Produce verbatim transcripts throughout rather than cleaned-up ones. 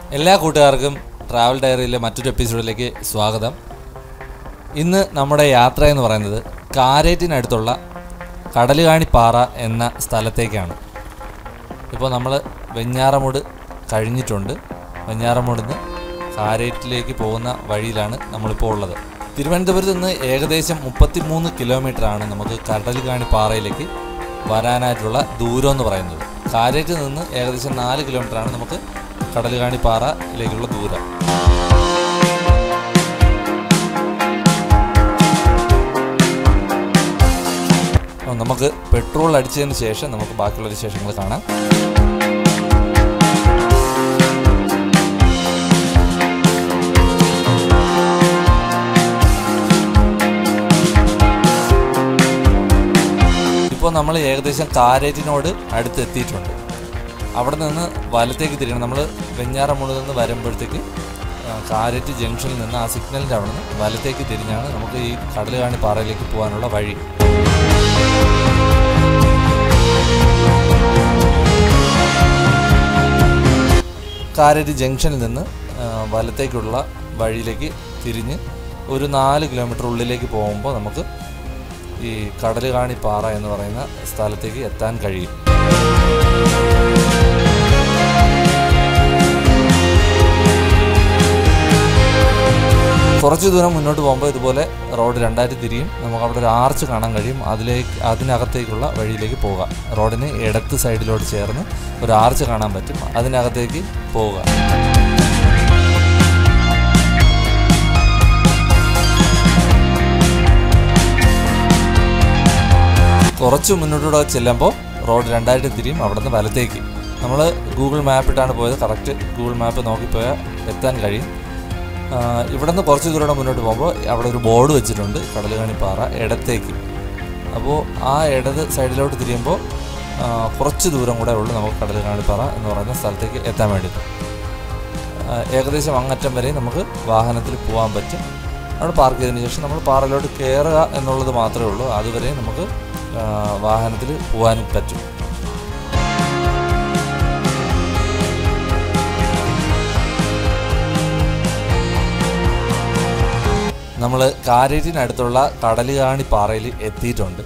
എല്ലാ കൂട്ടുകാർക്കും ട്രാവൽ ഡയറിയിലെ മറ്റൊരു എപ്പിസോഡിലേക്ക് സ്വാഗതം. ഇന്ന് നമ്മുടെ യാത്ര എന്ന് പറയുന്നത് കാരേറ്റിനടുത്തുള്ള കടലുകാണി പാറ എന്ന സ്ഥലത്തേക്കാണ്. ഇപ്പോൾ നമ്മൾ വെഞ്ഞാറമൂട് കഴിഞ്ഞിട്ടുണ്ട്. വെഞ്ഞാറമൂട് നിന്ന് കാരേറ്റിലേക്ക് പോകുന്ന വഴിയിലാണ് നമ്മളിപ്പോൾ ഉള്ളത്. തിരുവനന്തപുരത്ത് നിന്ന് ഏകദേശം മുപ്പത്തി മൂന്ന് കിലോമീറ്ററാണ് നമുക്ക് കടലുകാണി പാറയിലേക്ക് വരാനായിട്ടുള്ള ദൂരം എന്ന് പറയുന്നത്. കാരേറ്റിൽ നിന്ന് ഏകദേശം നാല് കിലോമീറ്ററാണ് നമുക്ക് കടലുകാണി പാറയിലേക്കുള്ള ദൂരം. നമുക്ക് പെട്രോൾ അടിച്ചതിന് ശേഷം നമുക്ക് ബാക്കിയുള്ള വിശേഷങ്ങൾ കാണാം. ഇപ്പോൾ നമ്മൾ ഏകദേശം കാരേറ്റിനോട് അടുത്തെത്തിയിട്ടുണ്ട്. അവിടെ നിന്ന് വലത്തേക്ക് തിരിയണം. നമ്മൾ വെഞ്ഞാറമൂട് നിന്ന് വരുമ്പോഴത്തേക്ക് കാരേറ്റ് ജംഗ്ഷനിൽ നിന്ന് ആ സിഗ്നലിൻ്റെ അവിടെ നിന്ന് വലത്തേക്ക് തിരിഞ്ഞാണ് നമുക്ക് ഈ കടലുകാണി പാറയിലേക്ക് പോകാനുള്ള വഴി. കാരേറ്റ് ജംഗ്ഷനിൽ നിന്ന് വലത്തേക്കുള്ള വഴിയിലേക്ക് തിരിഞ്ഞ് ഒരു നാല് കിലോമീറ്റർ ഉള്ളിലേക്ക് പോകുമ്പോൾ നമുക്ക് ഈ കടലുകാണി പാറ എന്ന് പറയുന്ന സ്ഥലത്തേക്ക് എത്താൻ കഴിയും. കുറച്ച് ദൂരം മുന്നോട്ട് പോകുമ്പോൾ ഇതുപോലെ റോഡ് രണ്ടായിട്ട് തിരിയും. നമുക്ക് അവിടെ ഒരു ആർച്ച് കാണാൻ കഴിയും. അതിലേക്ക് അതിനകത്തേക്കുള്ള വഴിയിലേക്ക് പോകാം. റോഡിന് ഇടത്ത് സൈഡിലോട്ട് ചേർന്ന് ഒരു ആർച്ച് കാണാൻ പറ്റും. അതിനകത്തേക്ക് പോവുക. കുറച്ച് മുന്നോട്ടൂടെ ചെല്ലുമ്പോൾ റോഡ് രണ്ടായിട്ട് തിരിയും. അവിടെ നിന്ന് വലത്തേക്ക് നമ്മൾ ഗൂഗിൾ മാപ്പ് ഇട്ടാണ് പോയത്. കറക്റ്റ് ഗൂഗിൾ മാപ്പ് നോക്കിപ്പോയാൽ എത്താൻ കഴിയും. ഇവിടെ നിന്ന് കുറച്ച് ദൂരം മുന്നോട്ട് പോകുമ്പോൾ അവിടെ ഒരു ബോർഡ് വെച്ചിട്ടുണ്ട്, കടലുകാണി പാറ ഇടത്തേക്ക്. അപ്പോൾ ആ ഇടത് സൈഡിലോട്ട് തിരിയുമ്പോൾ കുറച്ച് ദൂരം കൂടെ ഉള്ളൂ നമുക്ക് കടലുകാണി പാറ എന്ന് പറയുന്ന സ്ഥലത്തേക്ക് എത്താൻ വേണ്ടിയിട്ട്. ഏകദേശം അങ്ങറ്റം വരെ നമുക്ക് വാഹനത്തിൽ പോകാൻ പറ്റും. അവിടെ പാർക്ക് ചെയ്തതിന് ശേഷം നമ്മൾ പാറയിലോട്ട് കയറുക എന്നുള്ളത് മാത്രമേ ഉള്ളൂ. അതുവരെ നമുക്ക് വാഹനത്തിൽ പോകാനും പറ്റും. നമ്മൾ കാരേറ്റിനടുത്തുള്ള കടലുകാണി പാറയിൽ എത്തിയിട്ടുണ്ട്.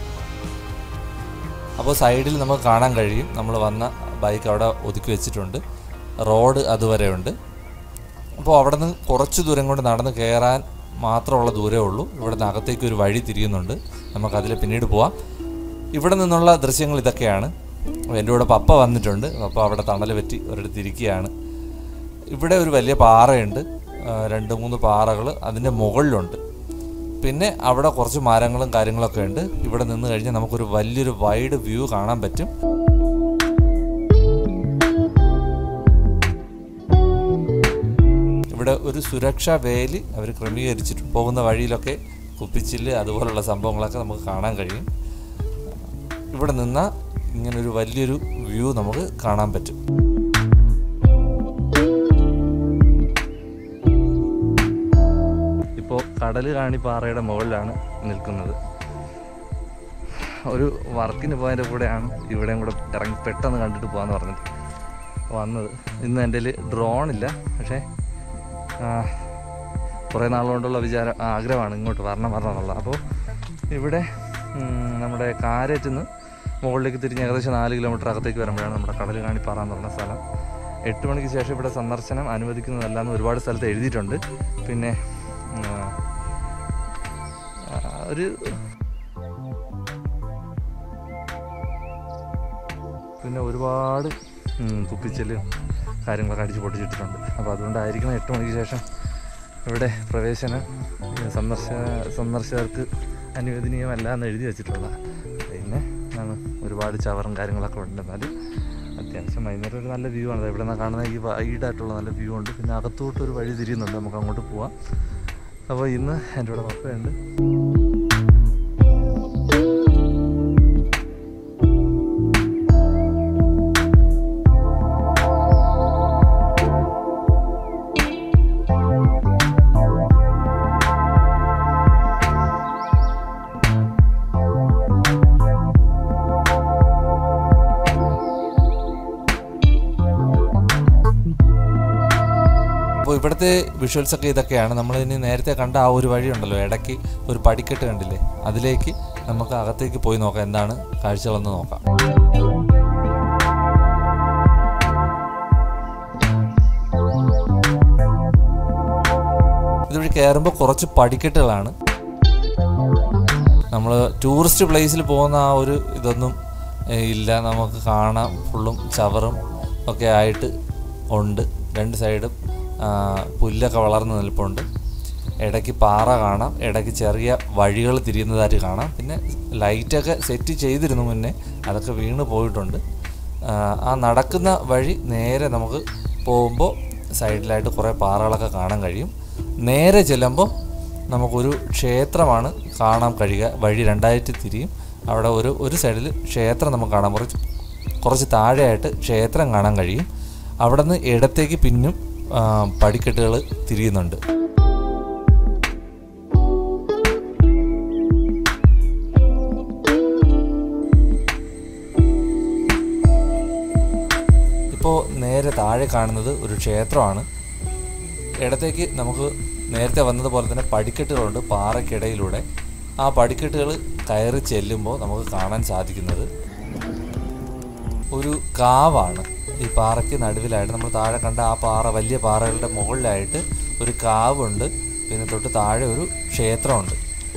അപ്പോൾ സൈഡിൽ നമുക്ക് കാണാൻ കഴിയും നമ്മൾ വന്ന ബൈക്ക് അവിടെ ഒതുക്കി വെച്ചിട്ടുണ്ട്. റോഡ് അതുവരെ ഉണ്ട്. അപ്പോൾ അവിടെ നിന്ന് കുറച്ച് ദൂരം കൊണ്ട് നടന്ന് കയറാൻ മാത്രമുള്ള ദൂരമേ ഉള്ളൂ. ഇവിടെ നിന്ന് അകത്തേക്ക് ഒരു വഴി തിരിയുന്നുണ്ട്. നമുക്കതിൽ പിന്നീട് പോവാം. ഇവിടെ നിന്നുള്ള ദൃശ്യങ്ങൾ ഇതൊക്കെയാണ്. എൻ്റെ കൂടെ പപ്പ വന്നിട്ടുണ്ട്. പപ്പ അവിടെ തണൽ പറ്റി ഒരിടത്ത് ഇരിക്കുകയാണ്. ഇവിടെ ഒരു വലിയ പാറയുണ്ട്. രണ്ട് മൂന്ന് പാറകൾ അതിൻ്റെ മുകളിലുണ്ട്. പിന്നെ അവിടെ കുറച്ച് മരങ്ങളും കാര്യങ്ങളൊക്കെ ഉണ്ട്. ഇവിടെ നിന്ന് കഴിഞ്ഞാൽ നമുക്കൊരു വലിയൊരു വൈഡ് വ്യൂ കാണാൻ പറ്റും. ഇവിടെ ഒരു സുരക്ഷാ വേലി അവർ ക്രമീകരിച്ചിട്ടുണ്ട്. പോകുന്ന വഴിയിലൊക്കെ കുപ്പിച്ചില്ല് അതുപോലുള്ള സംഭവങ്ങളൊക്കെ നമുക്ക് കാണാൻ കഴിയും. ഇവിടെ നിന്നാൽ ഇങ്ങനൊരു വലിയൊരു വ്യൂ നമുക്ക് കാണാൻ പറ്റും. ഇപ്പോൾ കടലുകാണി പാറയുടെ മുകളിലാണ് നിൽക്കുന്നത്. ഒരു വർക്കിന് പോയതിൻ്റെ കൂടെയാണ് ഇവിടെയും കൂടെ ഇറങ്ങി പെട്ടെന്ന് കണ്ടിട്ട് പോകാമെന്ന് പറഞ്ഞിട്ട് വന്നത്. ഇന്ന് എൻ്റെ കയ്യിൽ ഡ്രോണില്ല. പക്ഷേ കുറേ നാളുകൊണ്ടുള്ള വിചാരം ആഗ്രഹമാണ് ഇങ്ങോട്ട് വരണം വരണം എന്നുള്ളത്. അപ്പോൾ ഇവിടെ നമ്മുടെ കാരേറ്റിൽ നിന്ന് മുകളിലേക്ക് തിരിഞ്ഞ് ഏകദേശം നാല് കിലോമീറ്റർ അകത്തേക്ക് വരുമ്പോഴാണ് നമ്മുടെ കടലുകാണി പാറ എന്ന് പറഞ്ഞ സ്ഥലം. എട്ട് മണിക്ക് ശേഷം ഇവിടെ സന്ദർശനം അനുവദിക്കുന്നതല്ല എന്ന് ഒരുപാട് സ്ഥലത്ത് എഴുതിയിട്ടുണ്ട്. പിന്നെ ഒരു പിന്നെ ഒരുപാട് കുപ്പിച്ചെല്ലും കാര്യങ്ങളൊക്കെ അടിച്ച് പൊട്ടിച്ചിട്ടിട്ടുണ്ട്. അപ്പോൾ അതുകൊണ്ടായിരിക്കണം എട്ട് മണിക്ക് ശേഷം ഇവിടെ പ്രവേശനം സന്ദർശ സന്ദർശകർക്ക് അനുവദനീയമല്ല എന്ന് എഴുതി വെച്ചിട്ടുള്ളത്. പിന്നെ ഒരുപാട് ചവറും കാര്യങ്ങളൊക്കെ ഉണ്ട്. എന്നാലും അത്യാവശ്യം വൈകുന്നേരം ഒരു നല്ല വ്യൂ ആണ്. ഇവിടെ നിന്ന് കാണുന്ന ഈ വൈഡായിട്ടുള്ള നല്ല വ്യൂ ഉണ്ട്. പിന്നെ അകത്തോട്ടൊരു വഴി തിരിയുന്നുണ്ട്. നമുക്ക് അങ്ങോട്ട് പോവാം. അപ്പോൾ ഇന്ന് എൻ്റെ കൂടെ പപ്പയുണ്ട്. അപ്പോൾ ഇവിടുത്തെ വിഷ്വൽസൊക്കെ ഇതൊക്കെയാണ്. നമ്മളിനി നേരത്തെ കണ്ട ആ ഒരു വഴിയുണ്ടല്ലോ, ഇടയ്ക്ക് ഒരു പടിക്കെട്ട് കണ്ടില്ലേ, അതിലേക്ക് നമുക്ക് അകത്തേക്ക് പോയി നോക്കാം എന്താണ് കാഴ്ചകളെന്ന് നോക്കാം. ഇതുവഴി കയറുമ്പോൾ കുറച്ച് പടിക്കെട്ടുകളാണ്. നമ്മൾ ടൂറിസ്റ്റ് പ്ലേസിൽ പോകുന്ന ആ ഒരു ഇതൊന്നും ഇല്ല, നമുക്ക് കാണാം. ഫുള്ളും ചവറും ഒക്കെ ആയിട്ട് ഉണ്ട്. രണ്ട് സൈഡും പുല്ലൊക്കെ വളർന്ന് നിൽപ്പുണ്ട്. ഇടയ്ക്ക് പാറ കാണാം, ഇടയ്ക്ക് ചെറിയ വഴികൾ തിരിയുന്നതായിട്ട് കാണാം. പിന്നെ ലൈറ്റൊക്കെ സെറ്റ് ചെയ്തിരുന്നു മുന്നേ, അതൊക്കെ വീണ് പോയിട്ടുണ്ട്. ആ നടക്കുന്ന വഴി നേരെ നമുക്ക് പോകുമ്പോൾ സൈഡിലായിട്ട് കുറേ പാറകളൊക്കെ കാണാൻ കഴിയും. നേരെ ചെല്ലുമ്പോൾ നമുക്കൊരു ക്ഷേത്രമാണ് കാണാൻ കഴിയുക. വഴി രണ്ടായിട്ട് തിരിയും. അവിടെ ഒരു ഒരു സൈഡിൽ ക്ഷേത്രം നമുക്ക് കാണാം. കുറച്ച് കുറച്ച് താഴെയായിട്ട് ക്ഷേത്രം കാണാൻ കഴിയും. അവിടെ നിന്ന് ഇടത്തേക്ക് പിന്നും പടിക്കെട്ടുകൾ തിരിയുന്നുണ്ട്. ഇപ്പോൾ നേരെ താഴെ കാണുന്നത് ഒരു ക്ഷേത്രമാണ്. ഇടത്തേക്ക് നമുക്ക് നേരത്തെ വന്നതുപോലെ തന്നെ പടിക്കെട്ടുകളുണ്ട് പാറയ്ക്കിടയിലൂടെ. ആ പടിക്കെട്ടുകൾ കയറി ചെല്ലുമ്പോൾ നമുക്ക് കാണാൻ സാധിക്കുന്നത് ഒരു കാവാണ്. ഈ പാറയ്ക്ക് നടുവിലായിട്ട് നമ്മൾ താഴെ കണ്ട ആ പാറ, വലിയ പാറകളുടെ മുകളിലായിട്ട് ഒരു കാവുണ്ട്. പിന്നെ തൊട്ട് താഴെ ഒരു ക്ഷേത്രമുണ്ട്.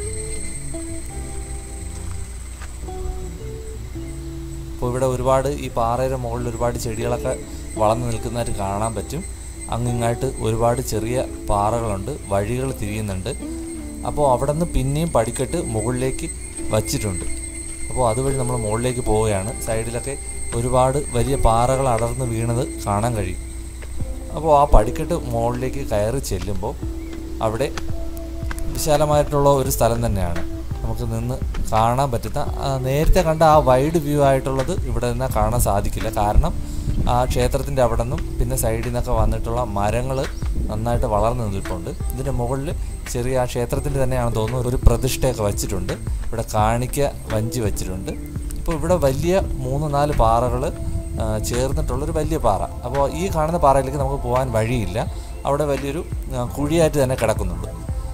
അപ്പോൾ ഇവിടെ ഒരുപാട് ഈ പാറയുടെ മുകളിൽ ഒരുപാട് ചെടികളൊക്കെ വളർന്നു നിൽക്കുന്നതായിട്ട് കാണാൻ പറ്റും. അങ്ങിങ്ങായിട്ട് ഒരുപാട് ചെറിയ പാറകളുണ്ട്, വഴികൾ തിരിയുന്നുണ്ട്. അപ്പോൾ അവിടെ നിന്ന് പിന്നെയും പടിക്കെട്ട് മുകളിലേക്ക് വച്ചിട്ടുണ്ട്. അപ്പോൾ അതുവഴി നമ്മൾ മുകളിലേക്ക് പോവുകയാണ്. സൈഡിലൊക്കെ ഒരുപാട് വലിയ പാറകൾ അടർന്ന് വീണത് കാണാൻ കഴിയും. അപ്പോൾ ആ പടിക്കെട്ട് മുകളിലേക്ക് കയറി ചെല്ലുമ്പോൾ അവിടെ വിശാലമായിട്ടുള്ള ഒരു സ്ഥലം തന്നെയാണ്. നമുക്ക് നിന്ന് കാണാൻ പറ്റുന്ന, നേരത്തെ കണ്ട ആ വൈഡ് വ്യൂ ആയിട്ടുള്ളത് ഇവിടെ നിന്ന് കാണാൻ സാധിക്കില്ല. കാരണം ആ ക്ഷേത്രത്തിൻ്റെ അവിടെ നിന്നും പിന്നെ സൈഡിൽ നിന്നൊക്കെ വന്നിട്ടുള്ള മരങ്ങൾ നന്നായിട്ട് വളർന്നു നിൽപ്പുണ്ട്. ഇതിൻ്റെ മുകളിൽ ചെറിയ ആ ക്ഷേത്രത്തിൻ്റെ തന്നെയാണെന്ന് തോന്നുന്നു ഒരു പ്രതിഷ്ഠയൊക്കെ വച്ചിട്ടുണ്ട്. ഇവിടെ കാണിക്ക വഞ്ചി വച്ചിട്ടുണ്ട്. ഇപ്പോൾ ഇവിടെ വലിയ മൂന്ന് നാല് പാറകൾ ചേർന്നിട്ടുള്ളൊരു വലിയ പാറ. അപ്പോൾ ഈ കാണുന്ന പാറയിലേക്ക് നമുക്ക് പോകാൻ വഴിയില്ല. അവിടെ വലിയൊരു കുഴിയായിട്ട് തന്നെ കിടക്കുന്നുണ്ട്.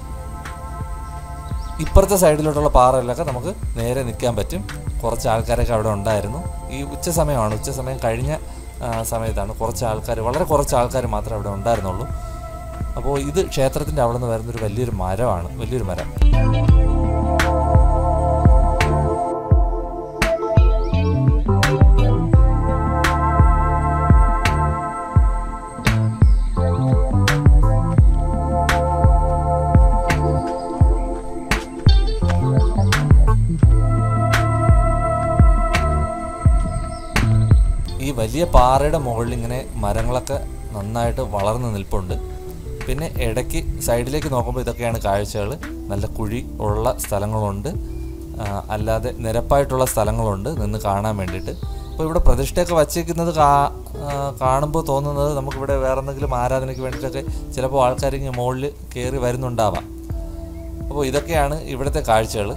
ഇപ്പുറത്തെ സൈഡിലോട്ടുള്ള പാറകളിലൊക്കെ നമുക്ക് നേരെ നിൽക്കാൻ പറ്റും. കുറച്ച് ആൾക്കാരൊക്കെ അവിടെ ഉണ്ടായിരുന്നു. ഈ ഉച്ച സമയമാണ്, ഉച്ച സമയം കഴിഞ്ഞ സമയത്താണ്. കുറച്ച് ആൾക്കാർ, വളരെ കുറച്ച് ആൾക്കാർ മാത്രമേ അവിടെ ഉണ്ടായിരുന്നുള്ളൂ. അപ്പോൾ ഇത് ക്ഷേത്രത്തിൻ്റെ അവിടെ നിന്ന് വരുന്നൊരു വലിയൊരു മരമാണ്, വലിയൊരു മരം. ഈ വലിയ പാറയുടെ മുകളിൽ ഇങ്ങനെ മരങ്ങളൊക്കെ നന്നായിട്ട് വളർന്നു നിൽപ്പുണ്ട്. പിന്നെ ഇടയ്ക്ക് സൈഡിലേക്ക് നോക്കുമ്പോൾ ഇതൊക്കെയാണ് കാഴ്ചകൾ. നല്ല കുഴി ഉള്ള സ്ഥലങ്ങളുണ്ട്, അല്ലാതെ നിരപ്പായിട്ടുള്ള സ്ഥലങ്ങളുണ്ട് നിന്ന് കാണാൻ വേണ്ടിയിട്ട്. അപ്പോൾ ഇവിടെ പ്രതിഷ്ഠയൊക്കെ വച്ചേക്കുന്നത് കാ കാണുമ്പോൾ തോന്നുന്നത് നമുക്കിവിടെ വേറെ എന്തെങ്കിലും ആരാധനയ്ക്ക് വേണ്ടിയിട്ടൊക്കെ ചിലപ്പോൾ ആൾക്കാർ ഇങ്ങനെ മുകളിൽ കയറി വരുന്നുണ്ടാവാം. അപ്പോൾ ഇതൊക്കെയാണ് ഇവിടുത്തെ കാഴ്ചകൾ.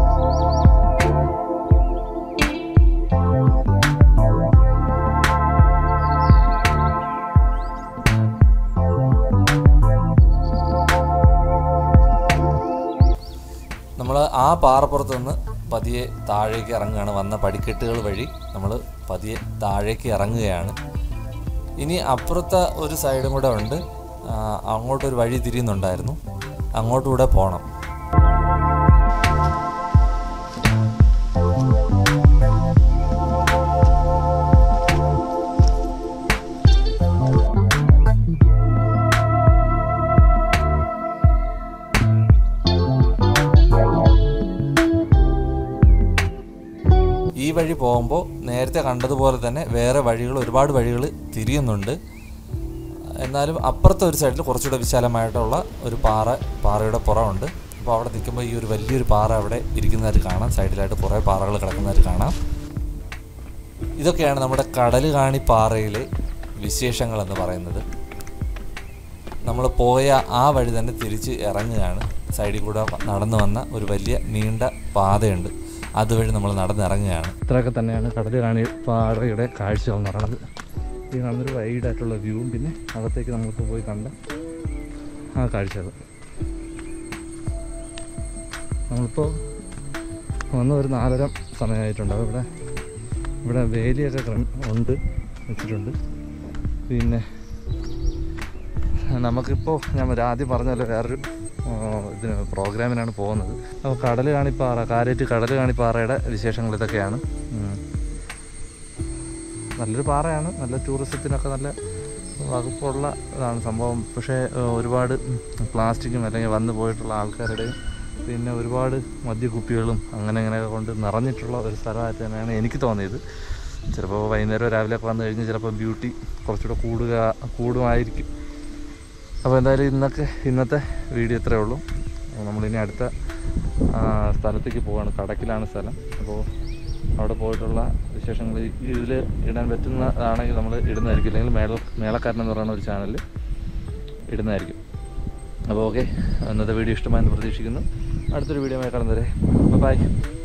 നമ്മൾ ആ പാറപ്പുറത്ത് നിന്ന് പതിയെ താഴേക്ക് ഇറങ്ങുകയാണ്. വന്ന പടിക്കെട്ടുകൾ വഴി നമ്മൾ പതിയെ താഴേക്ക് ഇറങ്ങുകയാണ്. ഇനി അപ്പുറത്തെ ഒരു സൈഡും കൂടെ ഉണ്ട്. അങ്ങോട്ടൊരു വഴി തിരിയുന്നുണ്ടായിരുന്നു, അങ്ങോട്ടുകൂടെ പോകണം. ഈ വഴി പോകുമ്പോൾ നേരത്തെ കണ്ടതുപോലെ തന്നെ വേറെ വഴികൾ, ഒരുപാട് വഴികൾ തിരിയുന്നുണ്ട്. എന്നാലും അപ്പുറത്തെ ഒരു സൈഡിൽ കുറച്ചുകൂടെ വിശാലമായിട്ടുള്ള ഒരു പാറ, പാറയുടെ പുറമുണ്ട്. അപ്പോൾ അവിടെ നിൽക്കുമ്പോൾ ഈ ഒരു വലിയൊരു പാറ അവിടെ ഇരിക്കുന്നതായിട്ട് കാണാം. സൈഡിലായിട്ട് കുറേ പാറകൾ കിടക്കുന്നതായിട്ട് കാണാം. ഇതൊക്കെയാണ് നമ്മുടെ കടലുകാണി പാറയിലെ വിശേഷങ്ങളെന്ന് പറയുന്നത്. നമ്മൾ പോയ ആ വഴി തന്നെ തിരിച്ച് ഇറങ്ങുകയാണ്. സൈഡിൽ കൂടെ നടന്നു വന്ന ഒരു വലിയ നീണ്ട പാതയുണ്ട്, അതുവഴി നമ്മൾ നടന്നിറങ്ങുകയാണ്. ഇത്രയൊക്കെ തന്നെയാണ് കടലുകാണി പാറയുടെ കാഴ്ചകൾ എന്ന് പറയുന്നത്. ഈ കാണുന്നൊരു വൈഡായിട്ടുള്ള വ്യൂവും പിന്നെ അകത്തേക്ക് നമ്മൾക്ക് പോയി കണ്ട ആ കാഴ്ചകൾ. നമ്മളിപ്പോൾ വന്ന ഒരു നാലര സമയമായിട്ടുണ്ടാവും. ഇവിടെ ഇവിടെ വേലിയൊക്കെ ഉണ്ട് വെച്ചിട്ടുണ്ട്. പിന്നെ നമുക്കിപ്പോൾ ഞാൻ ആദ്യം പറഞ്ഞല്ലോ വേറൊരു ഇതിന് പ്രോഗ്രാമിനാണ് പോകുന്നത്. അപ്പോൾ കടലുകാണി പാറ, കാരേറ്റ് കടലുകാണി പാറയുടെ വിശേഷങ്ങൾ ഇതൊക്കെയാണ്. നല്ലൊരു പാറയാണ്, നല്ല ടൂറിസത്തിനൊക്കെ നല്ല വകുപ്പുള്ള ഇതാണ് സംഭവം. പക്ഷേ ഒരുപാട് പ്ലാസ്റ്റിക്കും അല്ലെങ്കിൽ വന്നു പോയിട്ടുള്ള ആൾക്കാരുടെയും പിന്നെ ഒരുപാട് മദ്യക്കുപ്പികളും അങ്ങനെ അങ്ങനെയൊക്കെ കൊണ്ട് നിറഞ്ഞിട്ടുള്ള ഒരു സ്ഥലമായിട്ട് തന്നെയാണ് എനിക്ക് തോന്നിയത്. ചിലപ്പോൾ വൈകുന്നേരം രാവിലെയൊക്കെ വന്നു കഴിഞ്ഞ് ചിലപ്പോൾ ബ്യൂട്ടി കുറച്ചുകൂടെ കൂടുക കൂടുമായിരിക്കും. അപ്പോൾ എന്തായാലും ഇന്നൊക്കെ ഇന്നത്തെ വീഡിയോ ഇത്രയേ ഉള്ളൂ. നമ്മളിനി അടുത്ത സ്ഥലത്തേക്ക് പോവുകയാണ്. കടക്കിലാണ് സ്ഥലം. അപ്പോൾ അവിടെ പോയിട്ടുള്ള വിശേഷങ്ങൾ ഇതിൽ ഇടാൻ പറ്റുന്നതാണെങ്കിൽ നമ്മൾ ഇടുന്നതായിരിക്കും, അല്ലെങ്കിൽ മേള മേളക്കാരൻ എന്ന് പറയുന്ന ഒരു ചാനലിൽ ഇടുന്നതായിരിക്കും. അപ്പോൾ ഓക്കെ, ഇന്നത്തെ വീഡിയോ ഇഷ്ടമായെന്ന് പ്രതീക്ഷിക്കുന്നു. അടുത്തൊരു വീഡിയോ ആയി കാണുന്നവരെ ബൈ.